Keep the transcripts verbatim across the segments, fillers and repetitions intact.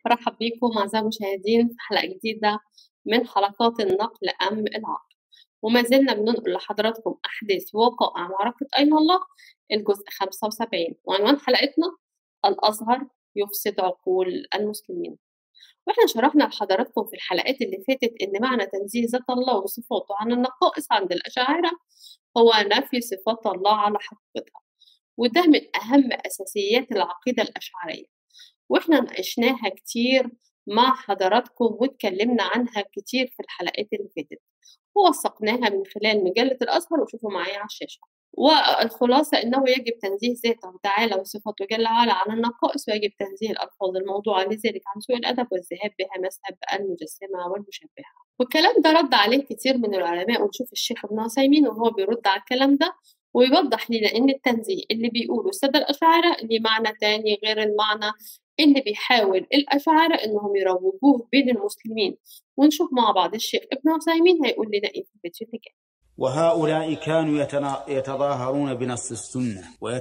مرحب بيكم أعزائي المشاهدين في حلقة جديدة من حلقات النقل أم العقل، وما زلنا بننقل لحضراتكم أحداث ووقائع معركة أين الله الجزء خمسة وسبعين، وعنوان حلقتنا الأزهر يفسد عقول المسلمين. وإحنا شرحنا لحضراتكم في الحلقات اللي فاتت إن معنى تنزيه ذات الله وصفاته عن النقائص عند الأشاعرة هو نفي صفات الله على حقيقتها، وده من أهم أساسيات العقيدة الأشعرية، وإحنا ناقشناها كتير مع حضراتكم واتكلمنا عنها كتير في الحلقات اللي فاتت، ووثقناها من خلال مجلة الأزهر وشوفوا معايا على الشاشة. والخلاصة إنه يجب تنزيه ذاته تعالى وصفاته جل وعلا عن النقائص، ويجب تنزيه الألفاظ الموضوعة لذلك عن سوء الأدب والذهاب بها مذهب المجسمة والمشبهة. والكلام ده رد عليه كتير من العلماء، ونشوف الشيخ ابن عثيمين وهو بيرد على الكلام ده ويوضح لنا إن التنزيه اللي بيقوله السادة الأشاعرة ليه معنى تاني غير المعنى اللي بيحاول الأشاعرة إنهم يروجوه بين المسلمين. ونشوف مع بعض الشيخ ابن عثيمين هيقول لنا إيه في الفيديو اللي جاي. وهؤلاء كانوا يتظاهرون بنص السنة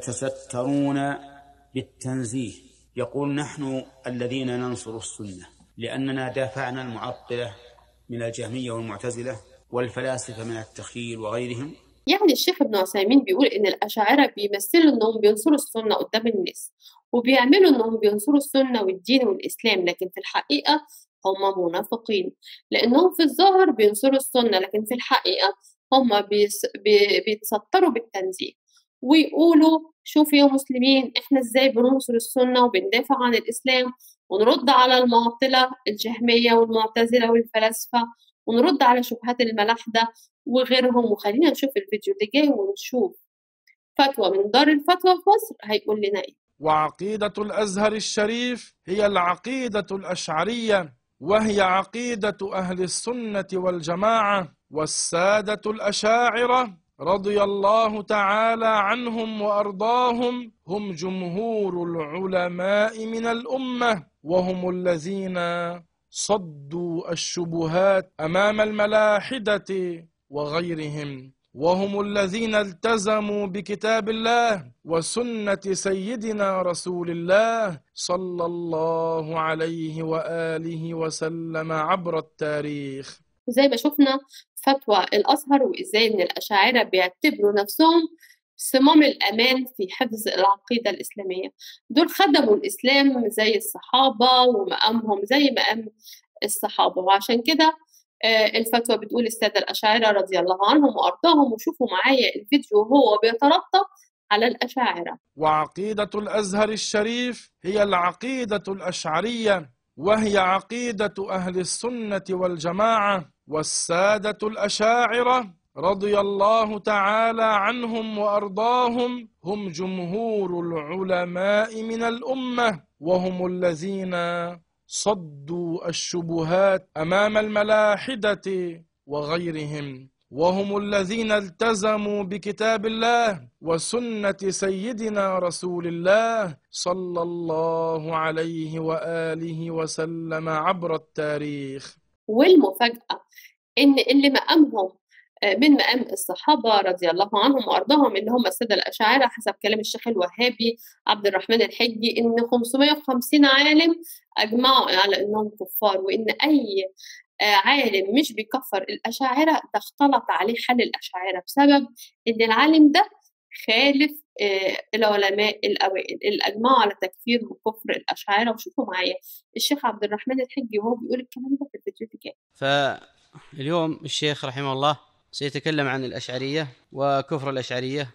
ويتسترون بالتنزيه، يقول نحن الذين ننصر السنة لأننا دافعنا المعطلة من الجهمية والمعتزلة والفلاسفة من التخيل وغيرهم. يعني الشيخ ابن عثيمين بيقول إن الأشاعرة بيمثلوا إنهم بينصروا السنة قدام الناس، وبيعملوا إنهم بينصروا السنة والدين والإسلام، لكن في الحقيقة هم منافقين، لأنهم في الظاهر بينصروا السنة لكن في الحقيقة هم بيس بي بيتستروا بالتنزيه ويقولوا شوفوا يا مسلمين إحنا إزاي بننصر السنة وبندافع عن الإسلام ونرد على المعطلة الجهمية والمعتزلة والفلاسفة ونرد على شبهات الملاحدة وغيرهم. وخلينا نشوف الفيديو اللي جاي ونشوف فتوى من دار الفتوى في مصر هيقول لنا ايه. وعقيدة الأزهر الشريف هي العقيدة الأشعرية، وهي عقيدة أهل السنة والجماعة، والسادة الأشاعرة رضي الله تعالى عنهم وأرضاهم هم جمهور العلماء من الأمة، وهم الذين صدوا الشبهات أمام الملاحدة وغيرهم، وهم الذين التزموا بكتاب الله وسنة سيدنا رسول الله صلى الله عليه وآله وسلم عبر التاريخ. وزي ما شفنا فتوى الأزهر وإزاي إن الأشاعرة بيعتبروا نفسهم صمام الأمان في حفظ العقيدة الإسلامية، دول خدموا الإسلام زي الصحابة ومقامهم زي مقام الصحابة، وعشان كده الفتوى بتقول السادة الأشاعرة رضي الله عنهم وأرضاهم. وشوفوا معايا الفيديو وهو بيترتب على الأشاعرة. وعقيدة الأزهر الشريف هي العقيدة الأشعرية، وهي عقيدة أهل السنة والجماعة، والسادة الأشاعرة رضي الله تعالى عنهم وأرضاهم هم جمهور العلماء من الأمة، وهم الذين صدوا الشبهات أمام الملاحدة وغيرهم، وهم الذين التزموا بكتاب الله وسنة سيدنا رسول الله صلى الله عليه وآله وسلم عبر التاريخ. والمفاجأة إن اللي مقامهم من مقام الصحابة رضي الله عنهم وأرضاهم اللي هم السادة الأشاعرة حسب كلام الشيخ الوهابي عبد الرحمن الحجي إن خمسمائة وخمسين عالم أجمعوا على إنهم كفار، وإن أي عالم مش بيكفر الأشاعرة ده اختلط عليه حال الأشاعرة بسبب إن العالم ده خالف العلماء الأوائل اللي أجمعوا على تكفير وكفر الأشاعرة. وشوفوا معايا الشيخ عبد الرحمن الحجي وهو بيقول الكلام ده في الفيديو اللي جاي. فاليوم الشيخ رحمه الله سيتكلم عن الأشعرية وكفر الأشعرية،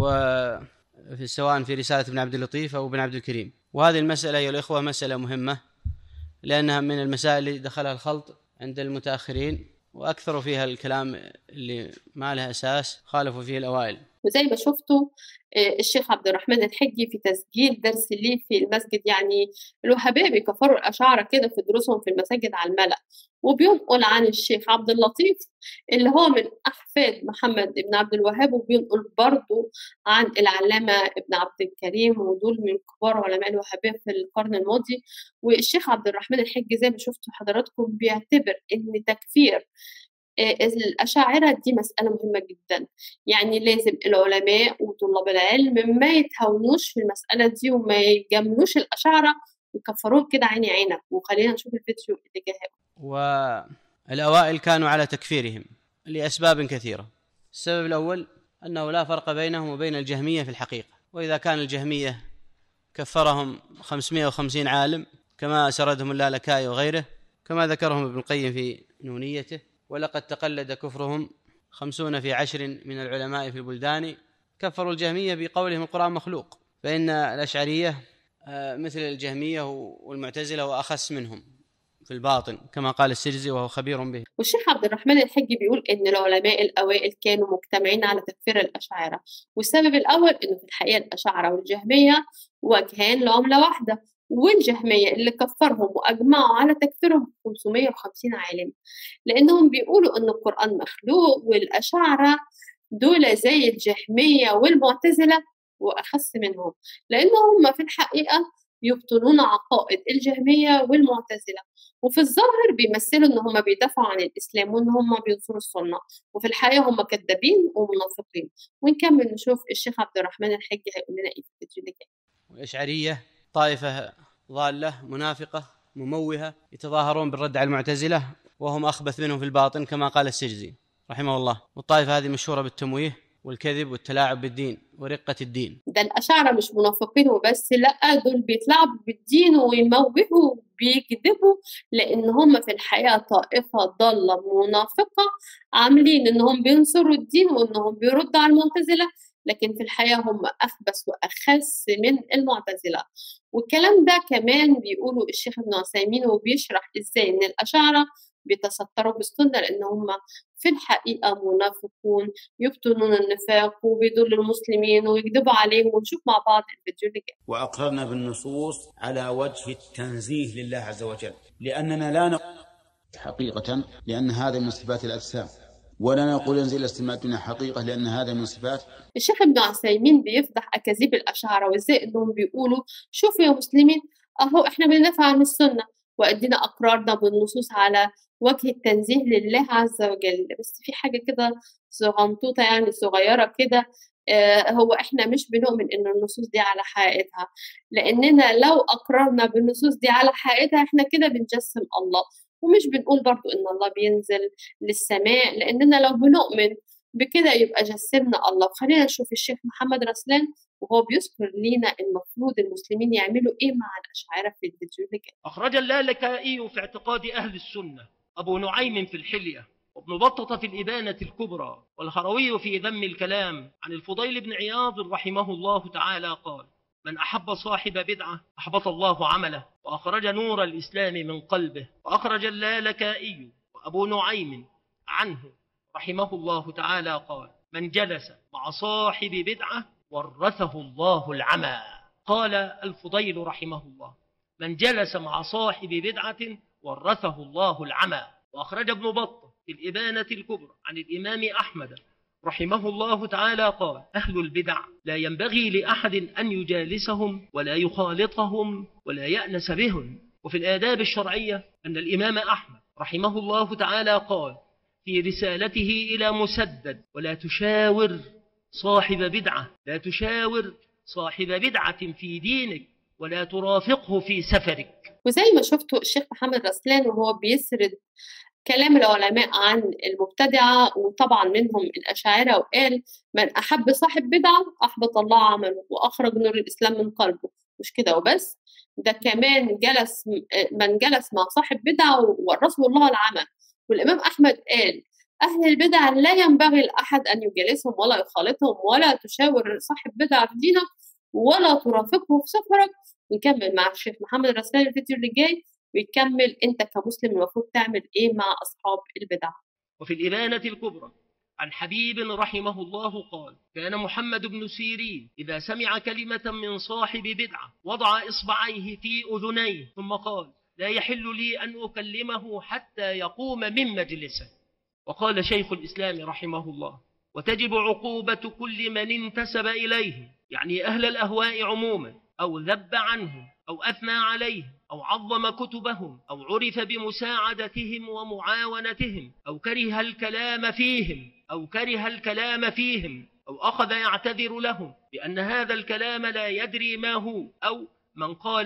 وفي سواء في رسالة ابن عبد اللطيف أو ابن عبد الكريم. وهذه المسألة يا الإخوة مسألة مهمة، لأنها من المسائل اللي دخلها الخلط عند المتأخرين وأكثروا فيها الكلام اللي ما له أساس، خالفوا فيه الأوائل. وزي ما شفتوا الشيخ عبد الرحمن الحجي في تسجيل درس ليه في المسجد، يعني الوهابية بيكفروا الأشاعرة كده في دروسهم في المساجد على الملأ، وبينقل عن الشيخ عبد اللطيف اللي هو من أحفاد محمد بن عبد الوهاب، وبينقل برضه عن العلامة ابن عبد الكريم، ودول من كبار علماء الوهابية في القرن الماضي. والشيخ عبد الرحمن الحجي زي ما شفتوا حضراتكم بيعتبر إن تكفير الأشاعرة دي مسألة مهمة جدا، يعني لازم العلماء وطلاب العلم ما يتهاونوش في المسألة دي وما يجاملوش الأشاعرة ويكفروهم كده عيني عينك. وخلينا نشوف الفيديو اللي جاي. والأوائل كانوا على تكفيرهم لأسباب كثيرة. السبب الأول أنه لا فرق بينهم وبين الجهمية في الحقيقة، وإذا كان الجهمية كفرهم خمسمائة وخمسين عالم كما سردهم اللالكائي وغيره، كما ذكرهم ابن القيم في نونيته، ولقد تقلد كفرهم خمسون في عشر من العلماء في البلدان، كفروا الجهمية بقولهم القرآن مخلوق. فإن الأشعرية مثل الجهمية والمعتزلة وأخس منهم في الباطن كما قال السرزي وهو خبير به. والشيخ عبد الرحمن الحجي بيقول إن العلماء الأوائل كانوا مجتمعين على تكفير الأشاعرة، والسبب الأول إنه في الحقيقة الأشاعرة والجهمية وجهان لعملة واحدة، والجهمية اللي كفرهم وأجمعوا على تكفيرهم خمسمائة وخمسين عالم، لأنهم بيقولوا إن القرآن مخلوق، والأشاعرة دول زي الجهمية والمعتزلة وأخس منهم، لأنهم في الحقيقة يبطلون عقائد الجهمية والمعتزلة، وفي الظاهر بيمثلوا إن هم بيدافعوا عن الإسلام وإن هم بينصروا السنة، وفي الحقيقة هم كذابين ومنافقين. ونكمل نشوف الشيخ عبد الرحمن الحجي هيقول لنا إيه في الفيديو اللي جاي. والأشعرية طائفة ضالة منافقة مموهة يتظاهرون بالرد على المعتزلة وهم أخبث منهم في الباطن كما قال السرزي رحمه الله. والطائفة هذه مشهورة بالتمويه والكذب والتلاعب بالدين ورقة الدين. ده الأشاعرة مش منافقين وبس، لأ دول بيتلاعبوا بالدين ويموهوا وبيكذبوا، لأن هم في الحقيقة طائفة ضالة منافقة عاملين إنهم بينصروا الدين وإنهم بيردوا على المعتزلة، لكن في الحقيقة هم أخبث وأخس من المعتزلة. والكلام ده كمان بيقولوا الشيخ ابن عثيمين وبيشرح إزاي إن الأشاعرة بيتستروا بالسنة، لأن هم في الحقيقة منافقون يبطنون النفاق وبيضلوا المسلمين ويكذبوا عليهم. ونشوف مع بعض الفيديو اللي جاي. وأقررنا بالنصوص على وجه التنزيه لله عز وجل، لأننا لا نقول حقيقة لأن هذا من صفات الأجسام، ولا نقول ينزل السماء الدنيا حقيقة لأن هذا من صفات. الشيخ ابن عثيمين بيفضح أكاذيب الأشاعرة وإزاي إنهم بيقولوا شوفوا يا مسلمين أهو إحنا بندافع عن السنة وأدينا أقرارنا بالنصوص على وجه التنزيه لله عز وجل، بس في حاجة كده صغنطوطة يعني صغيرة كده، آه هو إحنا مش بنؤمن إن النصوص دي على حقيقتها، لأننا لو أقررنا بالنصوص دي على حقيقتها إحنا كده بنجسم الله، ومش بنقول برضو إن الله بينزل للسماء، لأننا لو بنؤمن بكده يبقى جسمنا الله. خلينا نشوف الشيخ محمد رسلان وهو بيذكر لينا المفروض المسلمين يعملوا إيه مع الأشاعرة في الفيديو اللي جاي. أخرج اللالكائي في اعتقاد أهل السنة، أبو نعيم في الحلية، وابن بطة في الإبانة الكبرى، والهروي في ذم الكلام عن الفضيل بن عياض رحمه الله تعالى قال: من أحب صاحب بدعة أحبط الله عمله وأخرج نور الإسلام من قلبه. وأخرج اللالكائي وأبو نعيم عنه رحمه الله تعالى قال: من جلس مع صاحب بدعة ورثه الله العمى. قال الفضيل رحمه الله: من جلس مع صاحب بدعة ورثه الله العمى. وأخرج ابن بطة في الإبانة الكبرى عن الإمام أحمد رحمه الله تعالى قال: أهل البدع لا ينبغي لأحد أن يجالسهم ولا يخالطهم ولا يأنس بهم. وفي الآداب الشرعية أن الإمام أحمد رحمه الله تعالى قال في رسالته إلى مسدد: ولا تشاور صاحب بدعة، لا تشاور صاحب بدعة في دينك ولا ترافقه في سفرك. وزي ما شفتوا الشيخ محمد رسلان وهو بيسرد كلام العلماء عن المبتدعة وطبعا منهم الأشاعرة، وقال: من أحب صاحب بدعة أحبط الله عمله وأخرج نور الإسلام من قلبه. مش كده وبس، ده كمان جلس من جلس مع صاحب بدعة ورثه الله العمى. والإمام أحمد قال: أهل البدع لا ينبغي لأحد أن يجالسهم ولا يخالطهم ولا تشاور صاحب بدعة في دينك ولا ترافقه في سفرك. ونكمل مع الشيخ محمد رسلان الفيديو اللي جاي ويكمل أنت كمسلم المفروض تعمل إيه مع أصحاب البدع. وفي الإبانة الكبرى عن حبيب رحمه الله قال: كان محمد بن سيرين إذا سمع كلمة من صاحب بدعة وضع إصبعيه في أذنيه ثم قال: لا يحل لي أن أكلمه حتى يقوم من مجلسه. وقال شيخ الإسلام رحمه الله: وتجب عقوبة كل من انتسب إليه، يعني أهل الأهواء عموما، أو ذب عنهم أو أثنى عليهم أو عظم كتبهم أو عرف بمساعدتهم ومعاونتهم أو كره الكلام فيهم أو كره الكلام فيهم أو أخذ يعتذر لهم بأن هذا الكلام لا يدري ما هو، أو من قال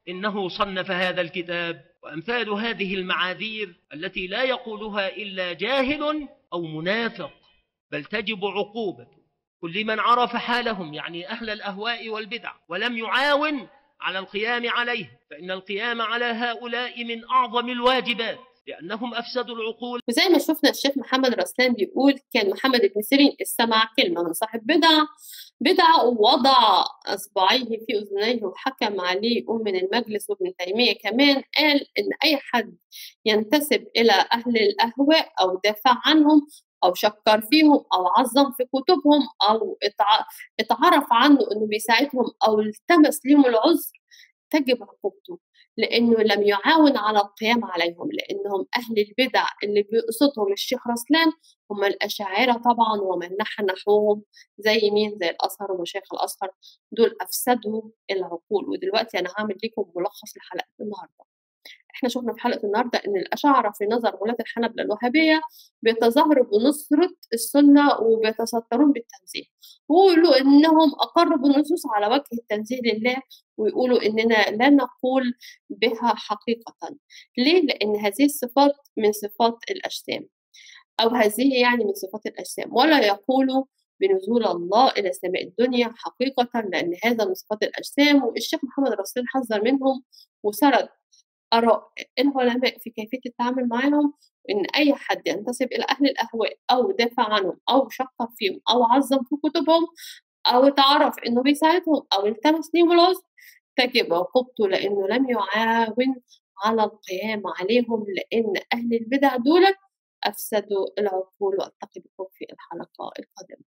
إنه صنف هذا الكتاب. وأمثال هذه المعاذير التي لا يقولها إلا جاهل أو منافق، بل تجب عقوبة كل من عرف حالهم، يعني أهل الأهواء والبدع، ولم يعاون على القيام عليه، فإن القيام على هؤلاء من أعظم الواجبات لأنهم أفسدوا العقول. وزي ما شفنا الشيخ محمد رسلان بيقول كان محمد بن سيرين استمع كلمة من صاحب بدعة بدعة ووضع أصبعيه في أذنيه وحكم عليه. أم من المجلس وابن تيمية كمان قال إن أي حد ينتسب إلى أهل الأهواء أو دافع عنهم أو شكر فيهم أو عظم في كتبهم أو اتعرف عنه إنه بيساعدهم أو التمس لهم العذر تجب عقوبته، لأنه لم يعاون على القيام عليهم، لأنهم أهل البدع اللي بيقصدهم الشيخ رسلان هم الأشاعرة طبعا، ومن نحى نحوهم زي مين؟ زي الأزهر ومشايخ الأزهر، دول أفسدوا العقول. ودلوقتي أنا هعمل لكم ملخص لحلقة النهاردة. احنا شفنا في حلقة النهاردة ان الأشاعرة في نظر ولاة الحنبلة الوهابية بيتظاهروا بنصرة السنة وبيتسترون بالتنزيه، ويقولوا انهم اقروا بالنصوص على وجه التنزيه لله، ويقولوا اننا لا نقول بها حقيقة. ليه؟ لان هذه الصفات من صفات الأجسام، او هذه يعني من صفات الأجسام، ولا يقولوا بنزول الله إلى سماء الدنيا حقيقة، لأن هذا من صفات الأجسام. والشيخ محمد رسول حذر منهم وسرد آراء العلماء في كيفية التعامل معهم، إن أي حد ينتسب إلى أهل الأهواء أو دافع عنهم أو شكر فيهم أو عظم في كتبهم أو اتعرف إنه بيساعدهم أو التمس لهم العذر تجب عقوبته، لأنه لم يعاون على القيام عليهم، لأن أهل البدع دول أفسدوا العقول. وألتقي بكم في الحلقة القادمة.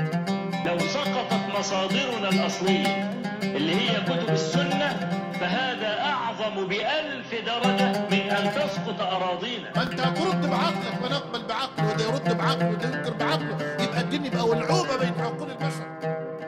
لو سقطت مصادرنا الأصلية اللي هي كتب السنة فهذا أعظم بألف درجة من أن تسقط أراضينا. ما أنت هترد بعقلك، فنقبل بعقله، وده يرد بعقله، وده ينكر بعقله، يبقى الدين يبقى ولعوب.